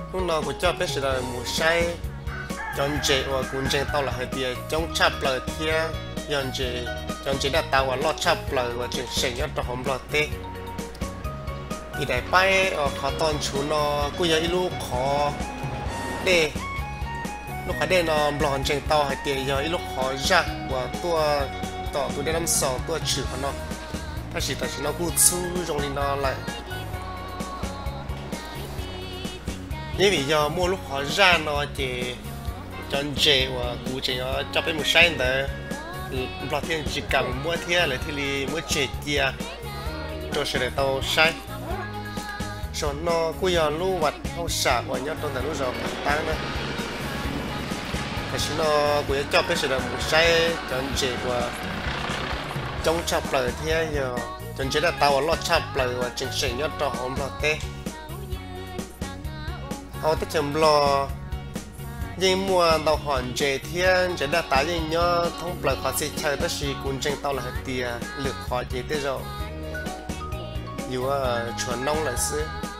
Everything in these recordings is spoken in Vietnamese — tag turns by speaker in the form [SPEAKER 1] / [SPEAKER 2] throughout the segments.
[SPEAKER 1] lúc nào cũng cho biết là một sai chọn chế và cũng chế tao là hai tia trong chắp lời thia chọn chế đã tao và lo chắp lời và chuyện xảy ra trong hôm lo tê thì đại bay ở khó toàn chú nó cũng như lúc khó để lúc khó để nó lòn chế tao hai tia giờ lúc khó ra và tuaต่อตัวได้น้ำสองตัวฉือเนาะถ้าฉีดแต่ฉีดเราพูดสู้ตรงนี้เนาะอะไรนี่วิญญาณมั่วลูกขอร่างเนาะเจจนเจว่ากูเจเนาะจะเป็นมือใช้แต่ปลอดเทียนจีกังมั่วเทียเลยที่รีมั่วเจเจียตัวเสด็จโตใช้ส่วนเนาะกูยอมรู้วัดเข้าสากว่าเนี่ยตรงแต่รู้เราตั้งนะแต่ฉันเนาะกูจะเป็นเสด็จมือใช้จนเจว่าtrong chập lời thế giờ chân chế là tao lót chập lời và chỉnh sửa nhớ trò hôm lót tê họ tới chấm lò nhưng mua tàu hòn chế thiên chế đã tái nhưng nhớ thông lời khó sẽ chơi tới khi cuốn tranh tao là hết tiền lực khó chế tới rồi dù chuẩn nông là xứ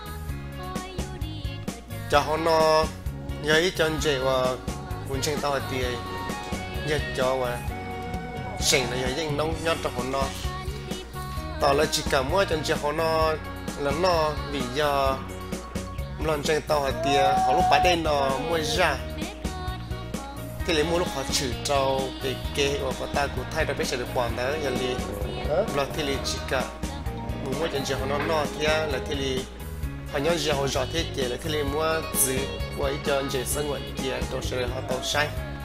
[SPEAKER 1] cho họ nó giấy chân chế và cuốn tranh tao hết tiền nhớ cho vàสิ่งอะไรอย่างน้องยอดของน้องต่อเลยจิกามั่วจนเจ้าของน้องแล้วน้องวิญญาณมันจังต่อเตียเขาลูกไปได้น้องมั่วจ้าที่เลยมั่วลูกเขาฉื่อเจ้าเก๋ๆว่าก็ตากูไทยเราไม่ใช่เด็กกว่านะอย่างนี้เราที่เลยจิกามั่วจนเจ้าของน้องน้องเทียแล้วที่เลยพยายามจะเอาจอดที่เก๋แล้วที่เลยมั่วซื้อไว้จนเจ้าสงวนเกียร์ตัวเสือเขาตัวใช้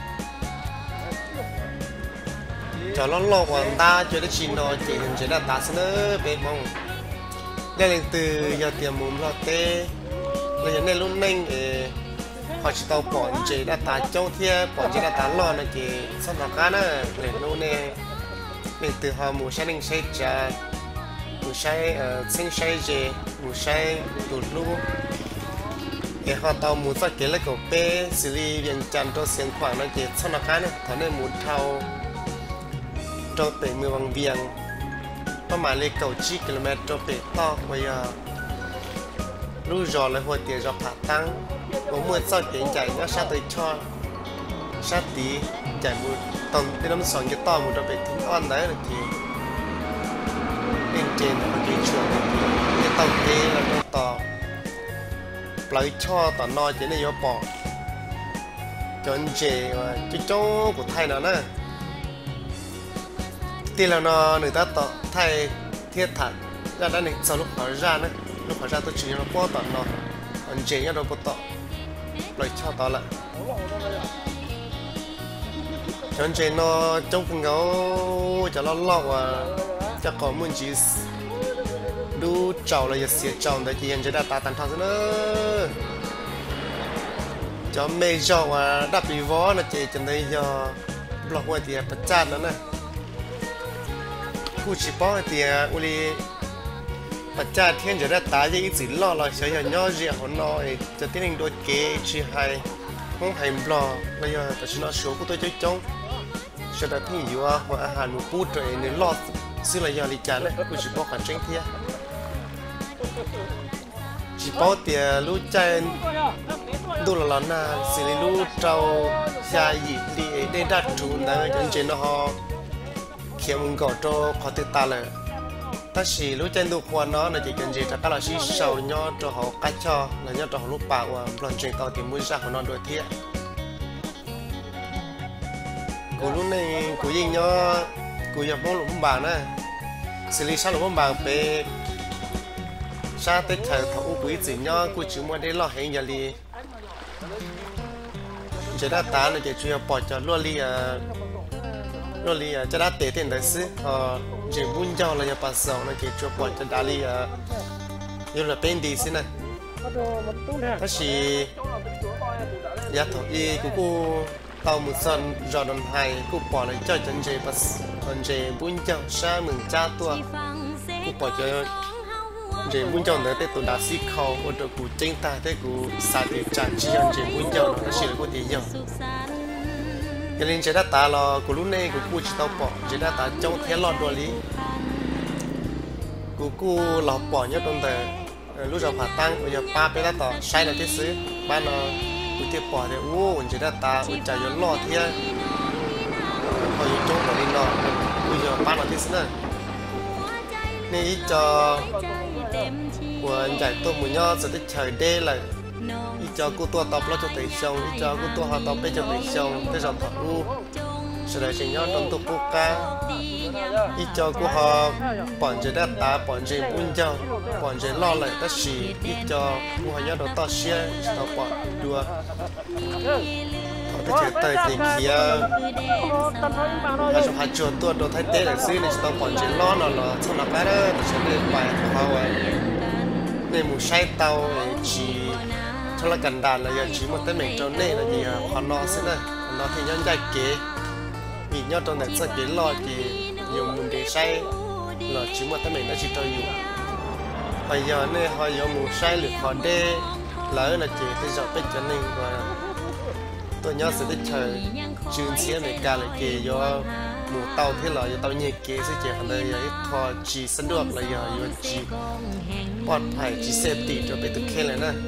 [SPEAKER 1] cho nó lọt vào ta cho nó chín nó chỉ là ta sẽ nỡ bé mong đây là từ giờ tiền muốn lo tê là giờ này lúc nãy họ chỉ tàu bỏ chỉ là ta châu thia bỏ chỉ là ta lo là chỉ sao nó cá nữa để lúc này mình từ họ mua xe đình xe trà mua xe sinh xe gì mua xe tụt lú để họ tàu mua sao cái là cổ pe xử lý viên chăn cho xiên khoảng nó chỉ sao nó cá nữa thằng này muốn thâu cho tớiมือวังเวียงประมาณเลย9 กิโลเมตรจะไปต่อไปรู้รอเลยหัวเตี๋ยวจะผ่าตั้งผมเมื่อเช้าเปลี่ยนใจก็ชาติชอชาติใจมือตอนที่น้ำสองจะต่อมือจะไปทิ้งอ้อนได้เลยทีเล่นเจนเมื่อกี้ชวนจะต้องเตะแล้วก็ต่อปล่อยช่อต่อนอเจนในยอปอจนเจว่าจุ๊โจ้củaไทยแล้วนะที่เราหนึ่งตาต่อไทยเทียบถัดแล้วด้านหนึ่งสรุปขอรานะลูกขอราตัวจริงเราป้อต่อเนาะอันเจเนี่ยเราป้อต่อปล่อยช่อต่อละจนเจเนาะจงพึ่งเขาจะล่อล่อว่าจะขอมุ่งจีดูเจ้าเลยจะเสียเจ้าแต่จีนจะได้ตาตันทางซะเนอะจะไม่เจ้าว่าดับปีวอนะเจจนได้ยอบล็อกไว้ที่ประจันนั่นนะกูchỉ bảo thì uli bắt cha thiênจะได้ตายยังอีสิล่อเราเสียย่อเรียหัวน้อยจะที่หนึ่งโดนเกย์ชีไฮห้องไฮบล็อกแล้วยังแต่ฉันเอาชัวกูตัวจ้องจ้องฉันได้ที่อยู่ว่าหัวอาหารหมูปูตัวเองในล่อซื้ออะไรอย่างลิจานเลยกูchỉ bảoขันเจ้งเทียchỉ bảo thìรู้ใจดูหล่อๆน่ะสิรู้เจ้าชายหญิงดีได้ดัดจูนนะจนเจนฮอเขียนมึงก็โตขอติดตาเลยถ้าสิรู้ใจดูควรเนาะในจิตใจถ้าก็เราชี้เสาย่อตัวเขากัดช่อแล้วย่อตัวเขาลูกปากว่าปล่อยใจต่อที่มือซักของนอนโดยเที่ยกูรู้ในกูยิงย่อกูอยากมองหลุมบางนะสิริชาหลุมบางไปชาติไทยเขาอุ้ยจีย่อกูชิมว่าได้รอให้ยาลีจะได้ตาในจิตช่วยปล่อยจะล้วนลีrồi thì cho đã tệ tiền đấy xí chỉ muốn cho là nhà bà sầu nó chỉ cho bọn cho đã li như là bên đi xí này đó chỉ giá thổ y của cô tàu một sân rồi đồng hành cô bỏ lại cho chân chế bà còn chế muốn cho xa mừng cha tua cô bỏ cho chế muốn cho nữa tới tụi đã xí khâu ở chỗ cụ chính ta tới cụ xa để trả chi cho chế muốn cho nó chỉ là có tiền nhiều cho nên chế đã ta là của lúc này của cô chỉ tao bỏ chế đã ta trong thế lọt đồ lý của cô lọt bỏ nhất trong tờ lúc giờ phá tăng bây giờ ba bé đã tỏ sai là cái xứ ba nó cứ tiếp bỏ thì ô chỉ đã ta chạy vô lo thì hồi chỗ của đi nó bây giờ ba nó cái xứ này này cho của giải tôi muốn nhau sẽ được trời đê là ít cho cô tua tập lo cho tới xong ít cho cô tua họ tập bây giờ tới xong tới giờ thọ u sẽ để chỉ nhau trong tục cô ca ít cho cô họ bọn chế đã ta bọn chế buôn cho bọn chế lo lại tất xì ít cho cô họ nhau đầu to xe tao bọn đua họ tới chơi tới thì kia họ chuột tua đồ thay tế là xí này tao bọn chế lo là xong là cái đó tôi sẽ để bài của họ vậy nên một say tàu chỉ cho là cần đàn là giờ chỉ một tên mình trong này là gì họ nó sẽ này nó thì nhân giải kế vì nhau trong này sẽ kế lo thì dùng mình để say là chỉ một tên mình nó chỉ cho dùng bây giờ này họ dùng một say được họ đê lỡ là chỉ tới giờ biết cho nên và tôi nhớ sẽ tới chờ chuyên xe này cả là kì do một tàu thế là tàu nhẹ kế sẽ chỉ hàng đây họ chỉ sẵn được là giờ chỉ bọn phải chỉ xe tỉ cho bị thực hiện lại nè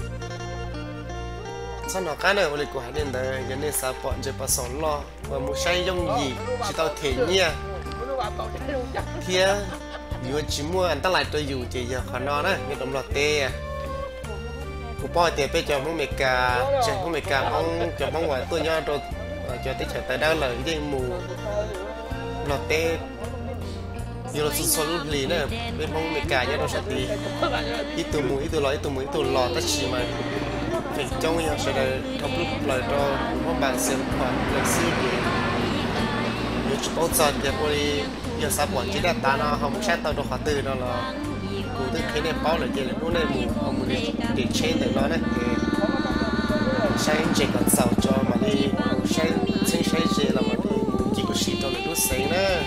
[SPEAKER 1] sau đó cái này mình của hai đến đây giờ nên sao bọn chỉ bắt sống lo và một say giống gì chỉ tao thể nhia kia vừa chỉ mua anh ta lại tôi dùng chỉ giờ khó nó đấy như đồng lọt tê cụ bỏ tiền bây giờ muốn mẹ cả chẳng muốn mẹ cả mong cho mong ngoài tôi nhớ rồi cho tới chạy tới đâu là cái mù lọt tê như là số lúc lì nữa bên mong mẹ cả nhớ đâu sẽ đi ít từ mù ít từ lọ ít từ mù ít từ lọ tất chỉ mà phải trong như sẽ đây thông lúc lời cho các bạn xem khoản lịch sử như chụp áo giật thì cô đi giờ sao bọn chỉ đặt ta nó không sát tao đâu khó từ đó là cụ từ khi này bao là chỉ là lúc này mù không muốn để trên để nó đấy sáng chỉ còn sầu cho mà đi sáng gì là mà đi chỉ có xịt cho là đốt sáng nữa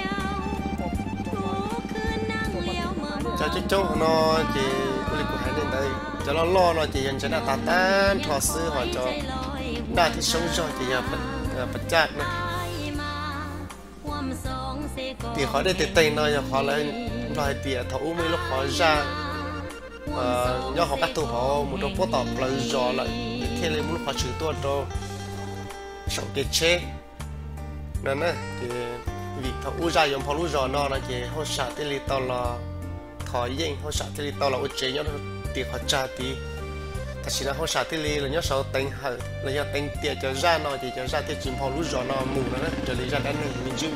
[SPEAKER 1] cho chú nó chỉ cô đi của hai nên đây cho nó lo nó chỉ dành cho nó ta tan thọ sư họ cho đa thì sống cho chỉ là vật chất này thì họ để từ tay nó họ lại lại bịa thấu mấy lúc họ ra do họ bắt tụ họ một đôi phố tàu lời dò lại thế nên lúc họ chửi tôi cho sống cái chế nên á thì vì thấu ra dùng họ lúc dò nó là chỉ họ sợ tới li tàu là thọ yên họ sợ tới li tàu là ở chế nhớ thì họ trả thì thật sự là họ sợ tới li là nhớ sợ đánh họ là nhớ đánh tiền cho ra nó thì cho ra thì chỉ họ lúc dò nó mù nữa cho lý ra đánh mình chứ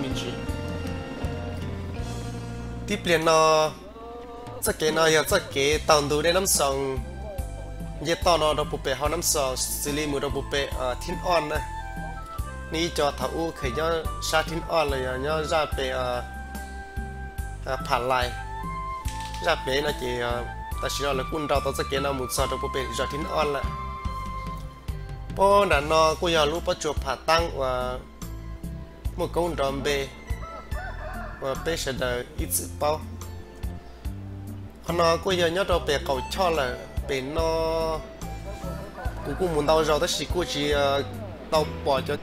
[SPEAKER 1] tiếp liền nó chắc cái nó giờ chắc cái tàu đủ để nắm sòng giờ tàu nó đâu bụi bẹ họ nắm sòng xử lý một đâu bụi bẹ thiên on này ní cho thầu khởi nhớ sa thiên on là nhớ ra bẹ phản lại ra bẹ nó chỉ ta chỉ nói là quân đầu tao chắc cái nó một sòng đâu bụi bẹ ra thiên on lại po là nó cô giờ lúc bắt chuột phá tăng và một con đòn bẹ và bây giờ là ít sự bao nó có giờ nhớ đâu về cầu cho là về nó cũng muốn đau rồi, tất chỉ cô chỉ đau bỏ cho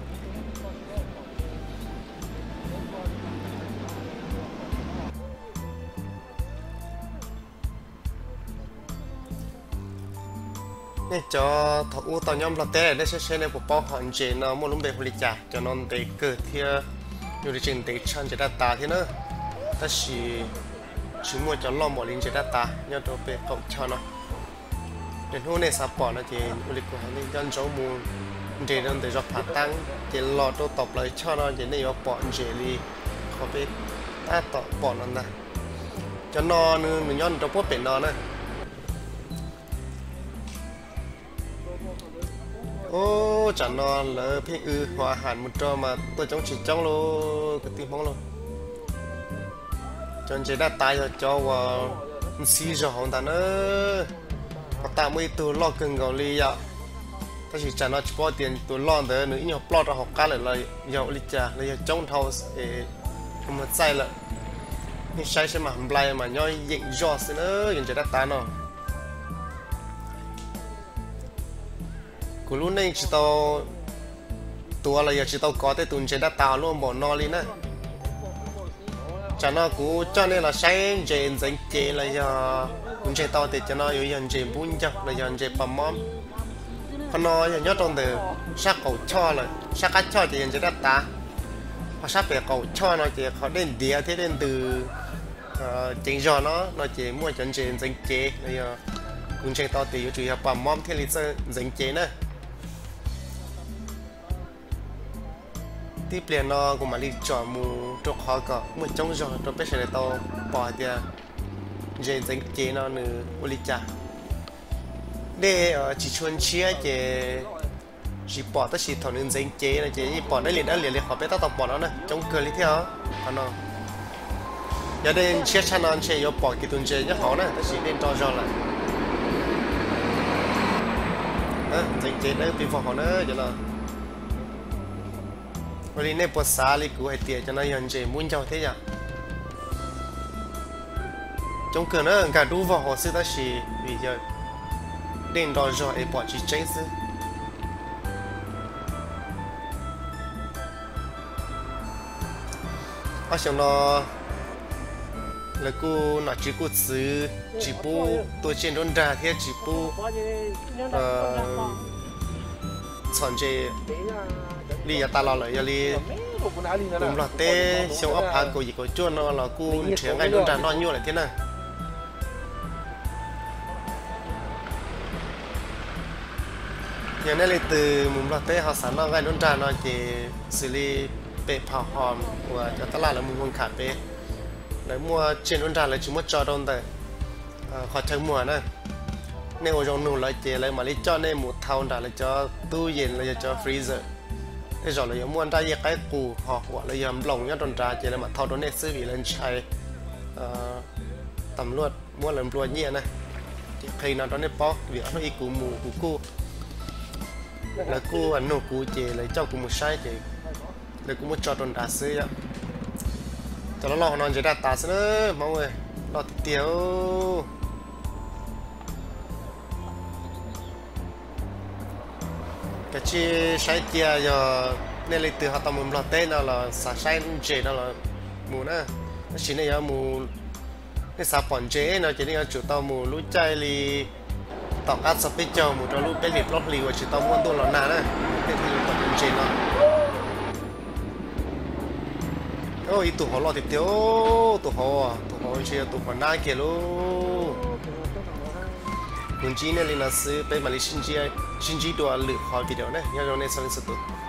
[SPEAKER 1] nên cho thằng u tao nhóm là té để xem này của bao hoàn chế nó muốn lúc về hồi trả cho nó để cử thì nhiều đi trên để chân chỉ đặt ta thế nữa tất chỉ mua cho lo mọi linh chỉ đặt ta nhớ đâu về cộng cho nó đến hôm nay sắp bỏ nó thì lịch của hắn dân số mù để nó để dọc phản tăng thì lo đâu tập lại cho nó thì này bỏ dễ đi khó biết ta tập bỏ nó nè cho nó mình nhon đâu có biển nó nè ô chẳng nó là phía hòa hẳn một trò mà tôi trong chỉ trong luôn cái tim bóng luôn cho nên chỉ đã tay rồi cho vào xí rồi hỏng ta nữa ta mới từ lo cần gạo li ạ ta chỉ trả nó chỉ có tiền từ lo tới nữa nhiều lo cho học cá lại là giàu li trả là trong thầu để không mà sai lại nhưng sai sẽ mà hầm lại mà nhoi dựng giò xin nữa nhìn chỉ đã tay nó cú lúc này chỉ tao tua là giờ chỉ tao có thể tuần chỉ đã tao luôn bỏ no đi nè cho nó cú cho nên là sai dễ dành chế là giờ cũng chơi to thì cho nó yêu dần chơi bún cho là dần chơi bầm mắm còn nó dần nhớ trong từ sắc cầu cho là sắc cá cho thì dần chơi đất ta họ sắp về cầu cho nó chỉ họ đến địa thế đến từ chính do nó chỉ mua chân chơi dành chế bây giờ cũng chơi to thì chủ yếu bầm mắm thế là dành chế nữaที่เปลี่ยนนอกูมาลีจอมูจกคอก็มือจ้องจอตัวเป็ดเฉลยโตปอดเดียเจนเจนอนืออุลิจ่าได้จีชวนเชียเจจีปอดตั้งจีถอนึงเจนเจนะเจยี่ปอดได้เหรียญเลยขอไปตั้งต่อปอดแล้วนะจงเกินเลยเที่ยวพอนออย่าเดินเชียชานอนเชียยปอดกี่ตุนเจยี่เขานะตั้งจีเดินจอจอละเจนเจนะปีฟอเขานะเดี๋ยวเราวันนี้ในภาษาลิกูให้เตี๋ยจะน่ายันเจมุ่งเจ้าเทียจงเกิดนะการดูว่าหัวซื้อตั้งชีวิจารเด่นดอจอไอ้ปอดจีเจนซ์เอาเสียงนอแล้วกูหน่าจีกูซื้อจีปูตัวเจนโดนด่าเทียจีปูสอนเจลีอย่าตาเราเลยอย่าลีผมหลอดเต้เชียวอัพพากูอีกกูจ้วนเราเรากูเถียงไงโดนด่านอนอยู่อะไรที่นั่นอย่างนี้เลยตื่นมุมหลอดเต้เขาสานนอนไงโดนด่านอนเจสิลีเปะเผาหอมว่าจะตลาดแล้วมุมคนขาดเปะแล้วมัวเจนโดนด่านเลยชิมัวจอโดนแต่ขอเชิงมัวนะในโอจงนู่นเลยเจเลยมาลิจอในหมูเทาด่าเลยจอตู้เย็นเลยจอฟรีเซอร์ไอ้จอเลยม้วนได้ยังไงกูหอกว่าเลยยำหลงยัดโดนด่าเจเลยมาเทาโดนเนซื้อวีเลนชัยตำรวจม้วนเลยปลวเงี้ยนะใครนอนตอนนี้ป๊อกเดี๋ยวอีกูหมูกูแล้วกูอันโนกูเจเลยเจ้ากูมุใช้เจเลยกูมุจอโดนด่าซื้ออ่ะแต่เราลองนอนจะได้ตาซะเนอะมองเลยรอติดเดียวcái chi sai tia giờ nên lấy từ họ tầm một lọt tên là sa sai chế đó là mù nè nó chỉ này giờ mù cái sa bòn chế nó chỉ này chủ tàu mù lúa chay li tàu cá sập bít châu mù cho lúa bé liệp lót li và chỉ tàu muônตัวlà nà nè cái thì tàu bòn chế nó ôi tụ họ lọt tiêu tụ họ chơi tụ họ na kia luônคุณจีเนี่ยลินาซื้อไปมาเลเซียชินจีตัวหรือคอยวิดีโอเนี่ยยังเราในสวิตเซอร์